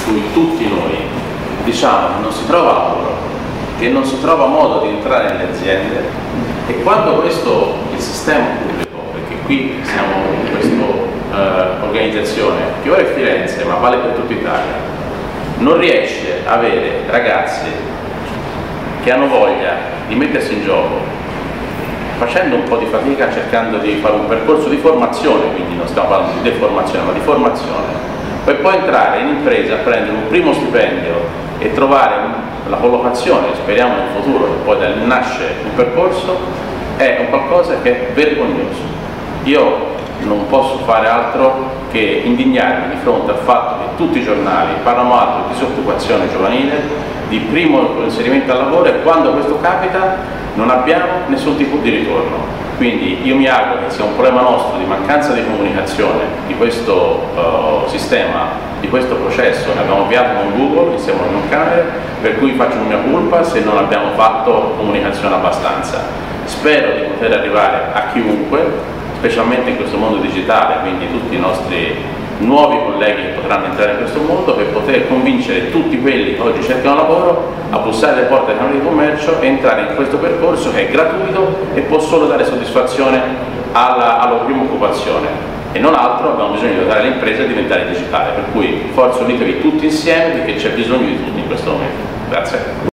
cui tutti noi diciamo che non si trova lavoro, che non si trova modo di entrare nelle aziende, e quando questo, il sistema pubblico, perché qui siamo in questa organizzazione che ora è Firenze ma vale per tutta Italia, non riesce a avere ragazzi che hanno voglia di mettersi in gioco facendo un po' di fatica, cercando di fare un percorso di formazione, quindi non stiamo parlando di deformazione ma di formazione, per poi entrare in impresa, prendere un primo stipendio e trovare la collocazione, speriamo nel futuro, che poi da lì nasce un percorso, è un qualcosa che è vergognoso. Io non posso fare altro che indignarmi di fronte al fatto che tutti i giornali parlano altro di disoccupazione giovanile, di primo inserimento al lavoro, e quando questo capita non abbiamo nessun tipo di ritorno. Quindi io mi auguro che sia un problema nostro di mancanza di comunicazione di questo sistema, di questo processo che abbiamo avviato con Google insieme a Camere, per cui faccio una mia colpa se non abbiamo fatto comunicazione abbastanza. Spero di poter arrivare a chiunque, specialmente in questo mondo digitale, quindi tutti i nostri nuovi colleghi che potranno entrare in questo mondo, per poter convincere tutti quelli che oggi cercano lavoro a bussare alle porte delle camere di commercio e entrare in questo percorso che è gratuito e può solo dare soddisfazione alla prima occupazione, e non altro. Abbiamo bisogno di aiutare le imprese a diventare digitali, per cui forza, unitevi tutti insieme perché c'è bisogno di tutti in questo momento. Grazie.